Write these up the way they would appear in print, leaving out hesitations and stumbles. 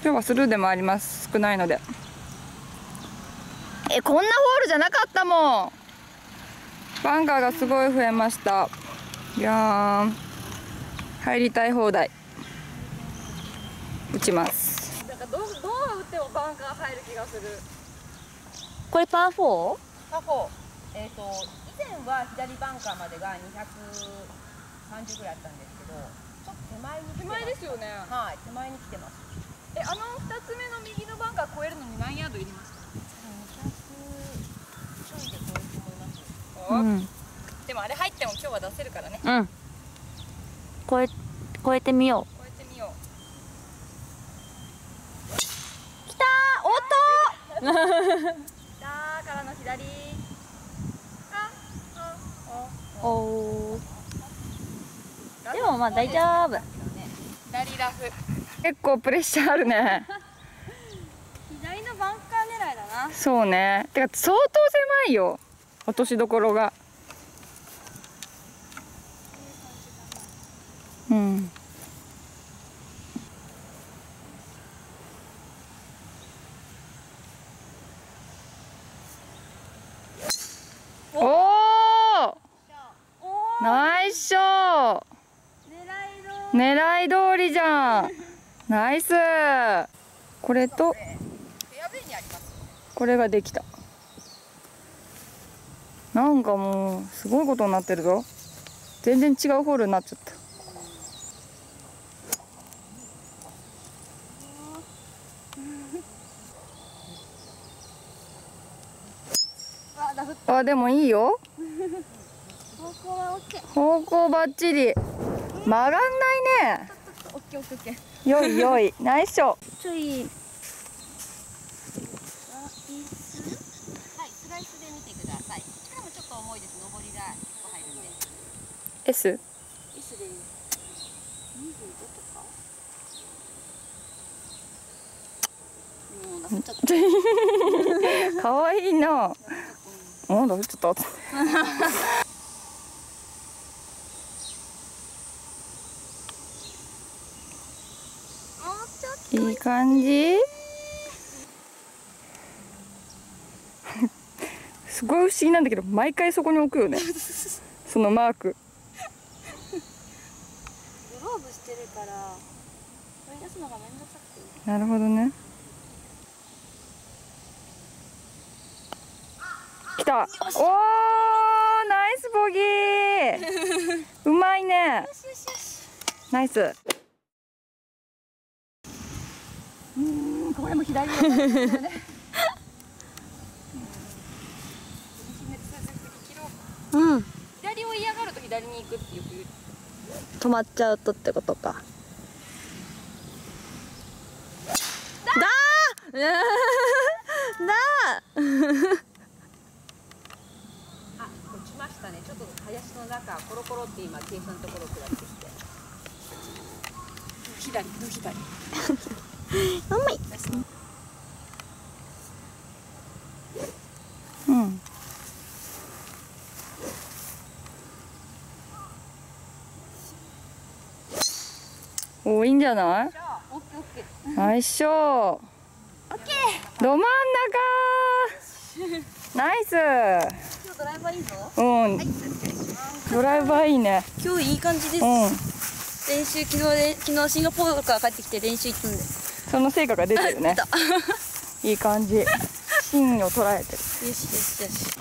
今日はスルーでもあります。少ないので。こんなホールじゃなかったもん。バンカーがすごい増えました。いやーん、入りたい放題打ちます。 なんかどう打ってもバンカー入る気がする。 これパー 4？ パフォー、以前は左バンカーまでが230ぐらいあったんですけど、ちょっと手前に来てます。手前ですよね。はい、手前に来てます。2つ目の右のバンカー越えるのに何ヤードいりますか？200ちょいで越えると思います。でもあれ入っても今日は出せるからね。 うん。越えてみよう。 越えてみよう。 きたー、おっと下からの左。 おー。でもまあ大丈夫。 左ラフ。 結構プレッシャーあるね。 左のバンカー狙いだな。 そうね。てか相当狭いよ。落としどころが。うん。おお。ナイスショー。狙い通りじゃん。ナイス。これとこれができた。なんかもうすごいことになってるぞ。全然違うホールになっちゃった。あ、でもいいよ。 方向はオッケー。 方向バッチリ。曲がんないね。 オッケーオッケーオッケー。 よいよい、ナイスショー。 ちょい。 はい、スライスで見てください。力もちょっと重いです。上りが1個入るんで。 S。 S で25とか。もう出せちゃった。 かわいいな。なんだ、ちょっと。いい感じ。すごい不思議なんだけど、毎回そこに置くよね。そのマーク。 グローブしてるから、取り出すのがめんどくさくて。 なるほどね。来た。おー、ナイスボギー。うまいね。ナイス。 これも左を。 うん。 左を嫌がると左に行くってよく言う。 止まっちゃうとってことか。だー。だー。 あ、落ちましたね。ちょっと林の中コロコロって今計算のところを下ってきて。左。 うまい。 うん。お、いいんじゃない。 オッケーオッケー。 ナイスショー。オッケー。ど真ん中。ナイス。 今日ドライバーいいぞ。 うん。ドライバーいいね。 今日いい感じです。 うん。 練習昨日シンガポールから帰ってきて練習行ったんで。 その成果が出てるね。いい感じ。芯を捉えてる。 よしよしよし。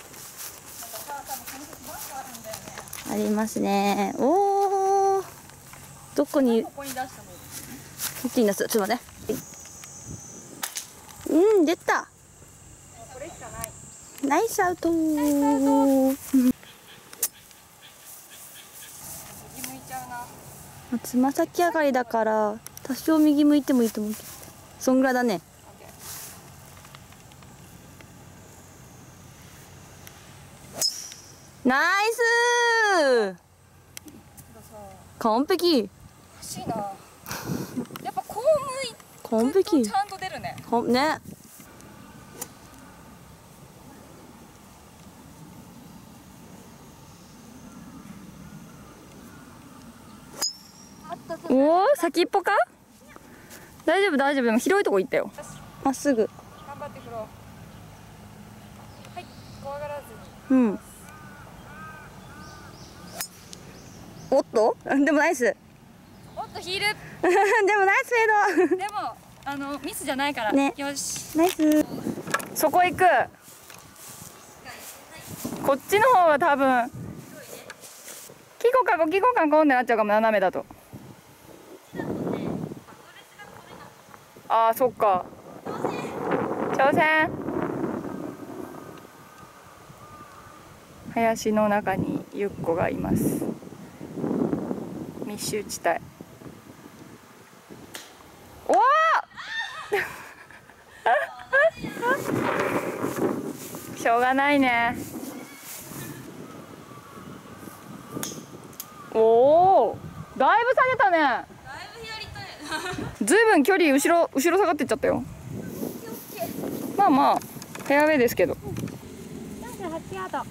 ありますね。おお。どこに。 ここに出した方がいい。 どっちに出す。ちょっと待って。うん、出た。 これしかない。 ナイスアウト。 右向いちゃうな。 つま先上がりだから多少右向いてもいいと思うけど、そんぐらいだね。ナイスー。完璧。 欲しいな。やっぱこう完向い璧。 ちゃんと出るね。 ね。 おお、先っぽか。 大丈夫大丈夫。でも広いとこ行ったよ。 まっすぐ。 頑張って振ろう。はい、怖がらずに。 うん。おっとでもナイス。 おっとヒール。 でもナイスフェード。 でもミスじゃないからね。 よし。 ナイス。 そこ行く。こっちの方が多分キコカコキコカコってなっちゃうかも、斜めだと。あーそっか。挑戦。林の中にゆっこがいます。密集地帯。おおしょうがないね。おお、だいぶ下げたね。だいぶ左行ったね。ずいぶん距離後ろ下がってっちゃったよ。まあまあフェアウェイですけど。 48ヤード。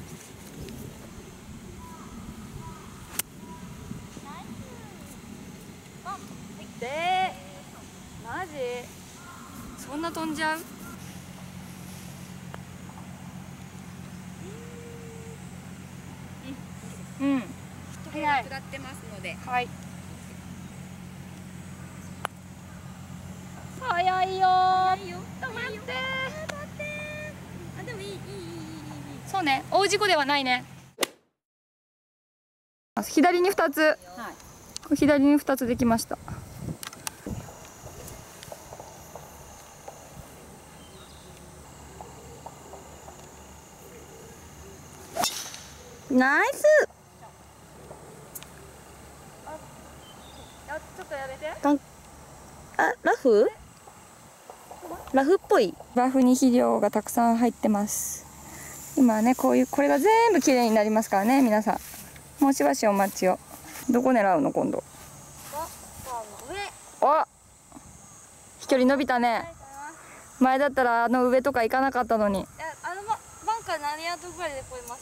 で、マジ？そんな飛んじゃう？うん。早い。下ってますので。はい。早いよー。止まって。あ、でもいい。そうね。大事故ではないね。左に2つ。はい。左に2つできました。 ナイス。 ちょっとやめて。 あ、ラフ？ラフっぽい。 ラフに肥料がたくさん入ってます。今ね、これが全部きれいになりますからね、皆さん。もうしばしお待ちを。どこ狙うの今度？お、飛距離伸びたね。前だったらあの上とか行かなかったのに。 あのバンカー何ヤードぐらいで越えます？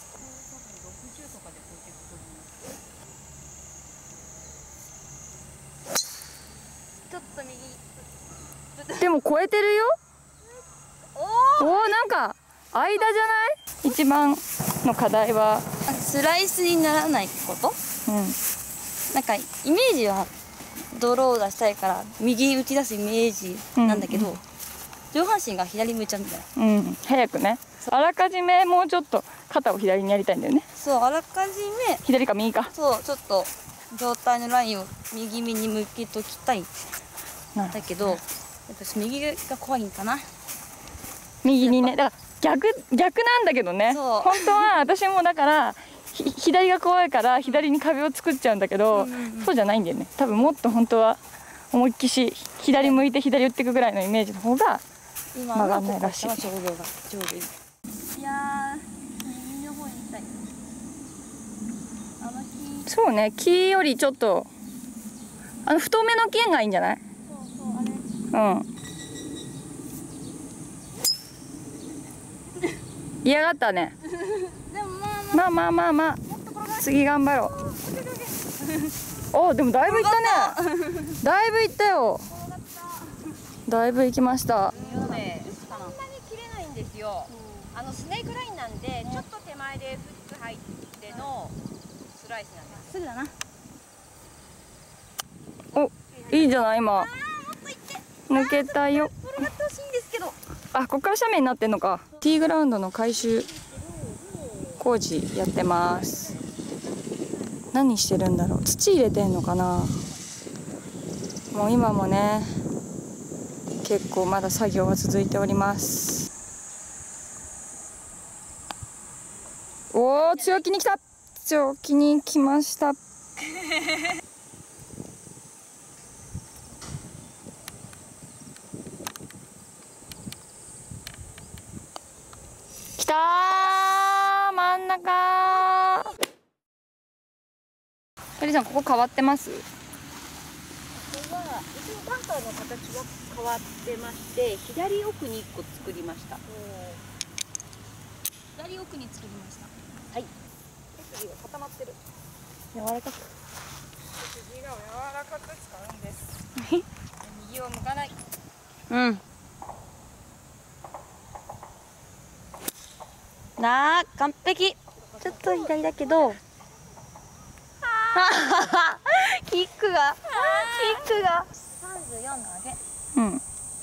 ちょっと右。 でも超えてるよ。おお、なんか間じゃない？一番の課題はスライスにならないこと？ うん。 なんかイメージはドローがしたいから右に打ち出すイメージなんだけど、上半身が左向いちゃうんだよ。 うん、早くね。あらかじめもうちょっと肩を左にやりたいんだよね。 そう、あらかじめ左か右か。 そう、ちょっと上体のラインを右目に向けときたい。だけど私右が怖いんかな。 右にね、だから逆なんだけどね。 そう本当は私もだから左が怖いから左に壁を作っちゃうんだけど、そうじゃないんだよね。多分もっと本当は思いっきし左向いて左打っていくぐらいのイメージの方が曲がんないらしい。 ちょうどいい。いやー、右の方に行きたい。 そうね、木よりちょっと太めの剣がいいんじゃない？ そうあれ。 うん。嫌がったね。 でもまあ次頑張ろう。お、でもだいぶいったね。だいぶいったよ。だいぶいきました。 そんなに切れないんですよ。スネークラインなんでちょっと手前でフック入ってのスライスなんです。 すぐだな。 お、いいじゃない今。抜けたよ。 転がってほしいんですけど。 あ、ここから斜面になってんのか。ティーグラウンドの改修工事やってます。何してるんだろう。土入れてんのかな。もう今もね、結構まだ作業は続いております。おお、強気に来た。強気に来ました。きたー、真ん中。鳥さん、ここ変わってます？ ここは一応バンカーの形は変わってまして、左奥に1個作りました。 左奥に作りました。 はい。手首が固まってる。 柔らかく。 肘が柔らかく使うんです。 右右を向かない。 うん。完璧。ちょっと左だけど。キックが。34の上げ。 うん。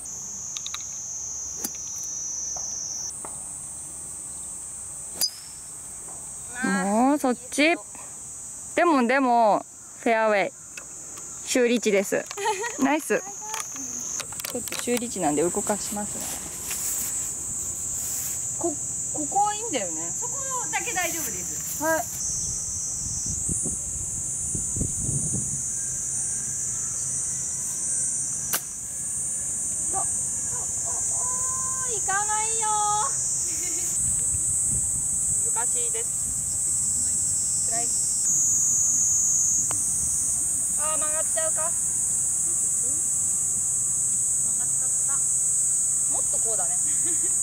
もうそっち。でもフェアウェイ修理地です。ナイス。ちょっと修理地なんで動かしますね。ここはいいんだよね。 そこだけ大丈夫です。 はい。 行かないよ。 難しいです。あー、曲がっちゃうか。もっとこうだね。